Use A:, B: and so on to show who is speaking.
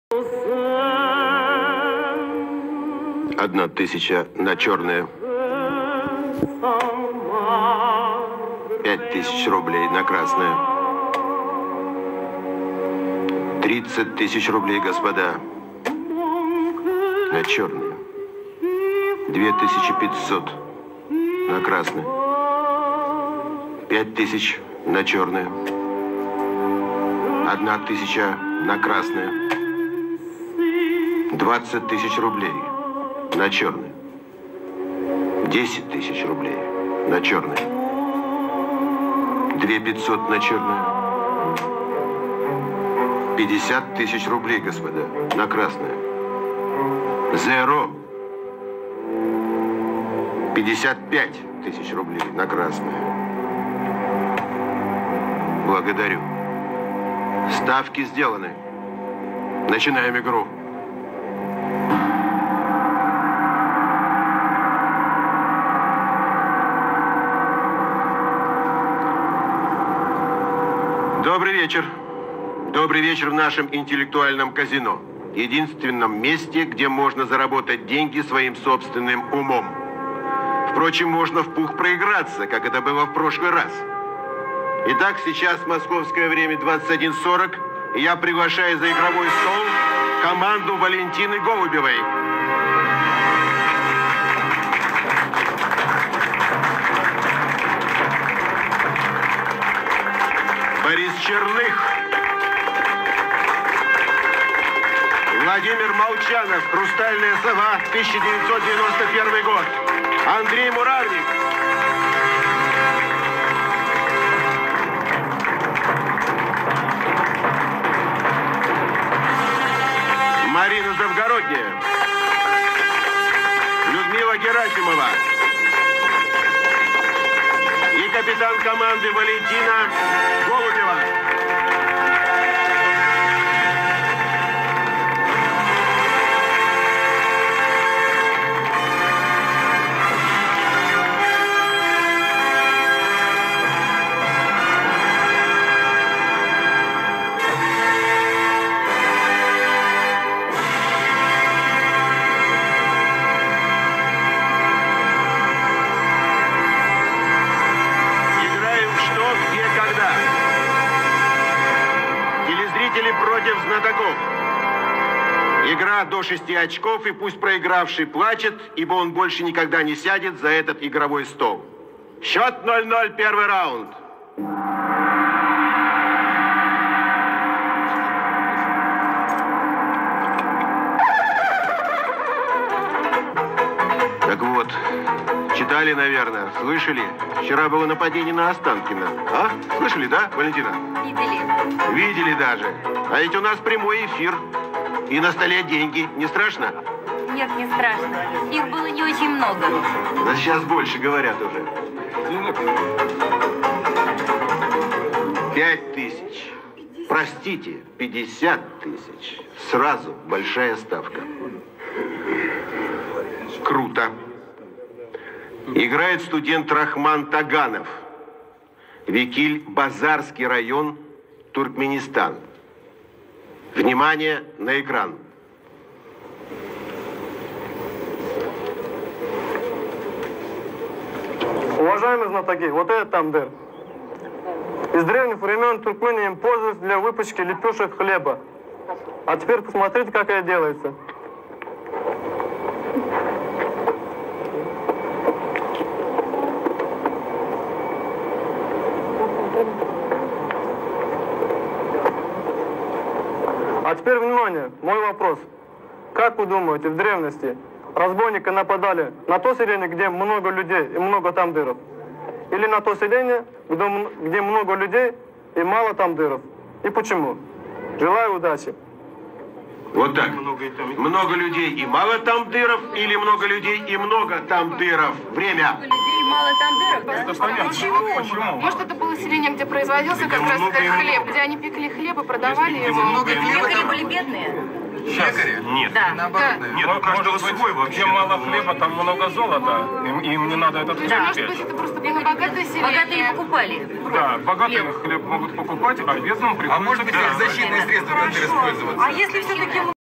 A: 1000 на черное. 5000 рублей на красное. 30 000 рублей, господа, на черное. 2500 на красное. 5000 на черное. 1000 на красное. 20 000 рублей на черное. 10 000 рублей на черное. 2500 на черное. 50 000 рублей, господа, на красное. Зеро. 55 000 рублей на красное. Благодарю. Ставки сделаны. Начинаем игру. Добрый вечер. Добрый вечер в нашем интеллектуальном казино. Единственном месте, где можно заработать деньги своим собственным умом. Впрочем, можно в пух проиграться, как это было в прошлый раз. Итак, сейчас московское время 21:40, и я приглашаю за игровой стол команду Валентины Голубевой. Борис Черных. Владимир Молчанов. «Хрустальная сова», 1991 год. Андрей Муравник. Марина Завгородняя. Людмила Герасимова. И капитан команды Валентина Голубева. Против знатоков. Игра до 6 очков, и пусть проигравший плачет, ибо он больше никогда не сядет за этот игровой стол. Счет 0-0, первый раунд. Так вот, читали, наверное, слышали? Вчера было нападение на Останкино. А? Слышали, да, Валентина?
B: Видели.
A: Видели даже. А ведь у нас прямой эфир. И на столе деньги. Не страшно?
B: Нет, не страшно. Их было не очень много.
A: Да сейчас больше говорят уже. 5000. Простите, 50 000. Сразу большая ставка. Круто. Играет студент Рахман Таганов. Викиль, Базарский район, Туркменистан. Внимание на экран.
C: Уважаемые знатоки, вот это тандыр. Из древних времен туркмены им пользовались для выпечки лепешек хлеба. А теперь посмотрите, как это делается. А теперь внимание, мой вопрос. Как вы думаете, в древности разбойники нападали на то селение, где много людей и много тандыров? Или на то селение, где много людей и мало тандыров? И почему? Желаю удачи.
A: Вот так. Много людей и мало тандыров, или много людей и много тандыров? Время.
B: Много людей и мало тандыров, да?
D: Почему? Может, это было селение, где производился как раз этот хлеб, где они пекли хлеб и продавали его.
B: Лекари были бедные?
E: Лекари?
F: Нет.
B: Да.
E: Нет, у каждого свой вообще.
F: Где мало хлеба, там много золота. Им не надо этот хлеб
D: Может быть,
F: печь.
D: это просто было богатое селение.
B: Богатые покупали.
F: Да, богатые хлеб могут покупать, а бедным приходится...
E: А может быть, защитные средства тандыр использоваться?
B: А если все-таки